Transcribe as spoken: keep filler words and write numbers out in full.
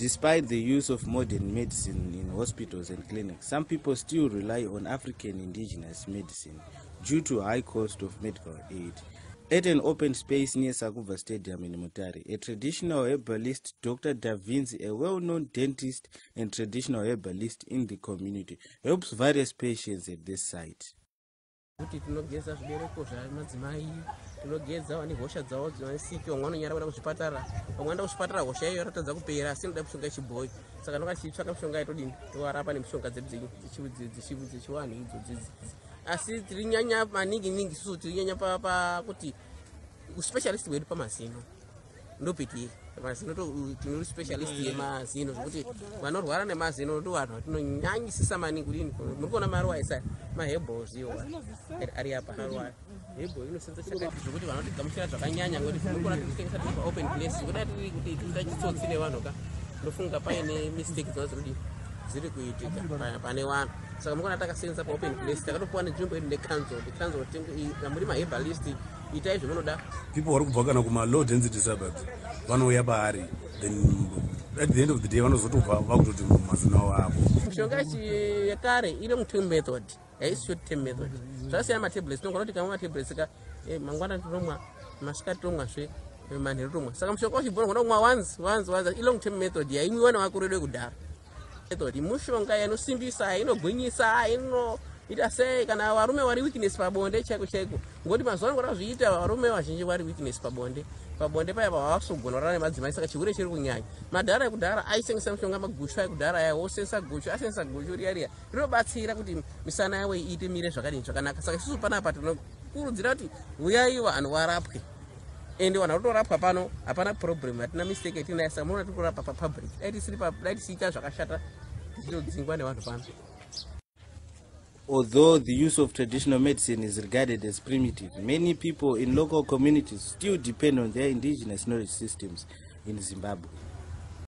Despite the use of modern medicine in hospitals and clinics, some people still rely on African indigenous medicine due to high cost of medical aid. At an open space near Sakuva Stadium in Mutare, a traditional herbalist, Doctor Da Vinci, a well-known dentist and traditional herbalist in the community, helps various patients at this site. Tinogeza vane hosha dzavo dzinosiki vamwe vanonyara kuda kuzvipatara vamwe vanoenda kuzvipatara hosha iyo yaratadza kupera asi noda mishonga yechibhoyi saka ndokachitsvaka mishonga yatodini towarapa nemishonga dzedu dzechivanhu idzo asi tiri nyanya maningi ningi isusu tiri nyanya pakuti uspecialist wedu pamazino ndopitiri mazino tine specialist yemazino zvokuti vanorwara nemazino ndo vanhu vatinonyanyisisa maningi kudini muri kuona maruwa isa maherbals iwo ari apa arwara herbal inosenza chakati zvokuti vanotigamuchira zvakanyanya ngekuti tinokona kutengesa tiri paopen place kuda tiri kuti tiita chitsotsi nevanhu ka ndofunga paine mistake dzinozodi dziri kuitika pane vanhu saka mukona takasenza paopen place takatopuwa nenzvimbo yedu necanzel canzel muri maherbalist itai zvemunoda. People vari kubva kana kuma low density suburbs vanouya paari, then at the end of the day vanozotobva vakutoti mazino avo apo. Mishonga yekare ine muterm method haisi short term method. Zvasiyana matablets tinogona kuti kamwe matablets ka mangwana tinomwa masikati tomwazve manheru tomwa saka mushonga wachibhora unoda kumwa once once once i long term method yaimwiwa nevakuru vedu vekudhara. Method mushonga inosimbisa inogwinyisa ino ita sei kana varume vari weakness pabonde chaiko chaiko ngoti mazuva ngoda zviita varume vazhinji vari weakness pabonde pabonde paya pavasogona kurara nemadzimai saka chirwere chiri kunyanya. Madhara ekudhara aisengesa mishonga maguchu ekudhara aya osensa guchu asensa guchu riya riya rinobatsira kuti misana yawo iite mire zvakadini zvakanaka saka isusu panapa tinokurudzira kuti uyai vanhu varapwe ende vanhu vatorapwa pano hapana problem hatina mistake yatinaya saka munoona tiri kurapa papublic dai tisiita zvakashata tichitodzingwa nevanhu pano. Although the use of traditional medicine is regarded as primitive, many people in local communities still depend on their indigenous knowledge systems in Zimbabwe.